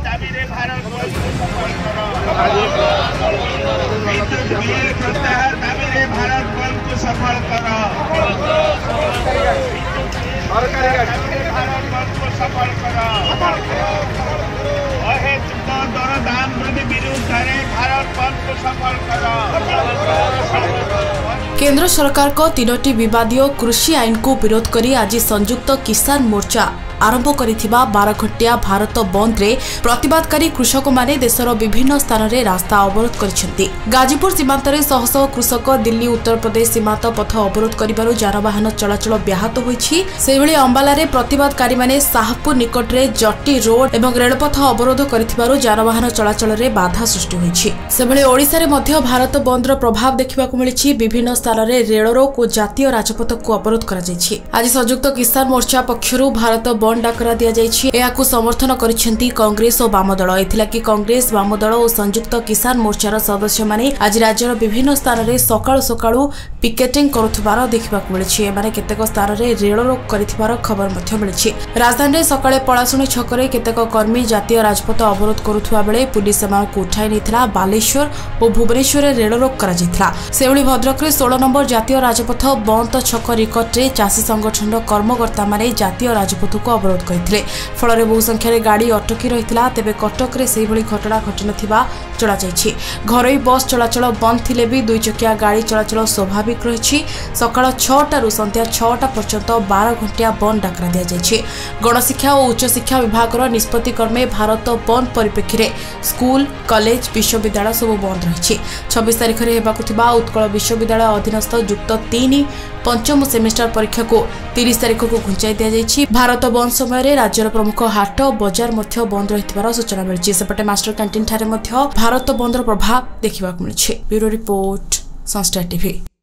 दाबी रे भारत बंद को सफल करो। विद्युत बिल प्रत्याहार दाबी रे भारत बंद को सफल करो। भारत बंद को सफल करो। अहेतुक दरदाम वृद्धि विरुद्ध भारत बंद को सफल करो। केंद्र सरकार को 3टी विवादीय कृषि आईन को विरोध करी आज संयुक्त किसान मोर्चा आरंभ करिथिबा 12 घंटिया भारत बंद रे प्रतिवादकारी कृषक माने देशर विभिन्न स्थान रे रास्ता अवरोध करिसेंती। गाजीपुर सीमांत रे शह शह कृषक दिल्ली उत्तर प्रदेश सीमांत पथ अवरोध करिबारु जानवाहन चलाचल व्याहत होईछि। सेहिबळी अंबाला रे प्रतिवादकारी माने शाहपुर निकट रे जट्टी रोड एवं रेलपथ अवरोध करिथिबारु जानवाहन चलाचल रे बाधा सृष्टि होईछि। सेहिबळी ओडिसा रे मध्य भारत बंद रो प्रभाव देखिबाकु मिलिछि। विभिन्न स्थान रे रेल रोक और जातीय राजपथ को अवरोध करा जायछि। आज संयुक्त किसान मोर्चा पक्षरु भारत बंद डाकरा दिया जायछि। एहाकु समर्थन करिसेंती कांग्रेस और वाम दल। एथिला कि कांग्रेस वाम दल और संयुक्त किसान मोर्चार सदस्य माने आज राज्यर विभिन्न स्थान रे सकाळु सकाळु पिकेटिंग करुथबार देखिबाकु मिलिछि। एमाने केतेक स्थान रे रेल रोक करिथबार खबर मध्ये मिलिछि। राजधानी रे सकाळे पळासुणी छक रे केतेक कर्मी जातीय राजपथ अवरोध करुथबा बेले पुलिस सेमानकु उठाई नेथिला। बालेश्वर और भुवनेश्वर रे रेल रोक करा जायथिला। सेउली भद्रक रे 16 नंबर जातीय राजपथ बंद छक निकट रे चाषी संगठन कर्मकर्ता माने जातीय राजपथ को अवरोध करथिले। फल बहु संख्यार गाड़ी अटकी रही। तेबे कटक रे सेही भली घटना घटी नथिबा जणा जायछि। घरोई बस चलाचल बंद थिले भी दुई चकिया गाड़ी चलाचल स्वाभाविक रही। सकाळ 6टारू संध्या 6टा पर्यंत 12 घंटिया बंद डाकरा दिया जायछि। गणशिक्षा और उच्च शिक्षा विभाग निष्पत्ति क्रमे भारत बंद परिप्रेक्षी स्कूल कॉलेज विश्वविद्यालय सब बंद रही। 26 तारिख में हेबाकु थिबा उत्कल विश्वविद्यालय अधीनस्थ युक्त 3 पंचम सेमिस्टर परीक्षा को 30 तारिख को घुंचाई दिया जायछि। भारत बंद समय राज्यर प्रमुख हाट बजार मध्य बंद रहिथिबार सूचना मिलिछि। सेपटे मास्टर कैंटीन ठारे मध्य भारत बंदर प्रभाव देखिबाकु मिलिछि। ब्यूरो रिपोर्ट संस्टार टीवी।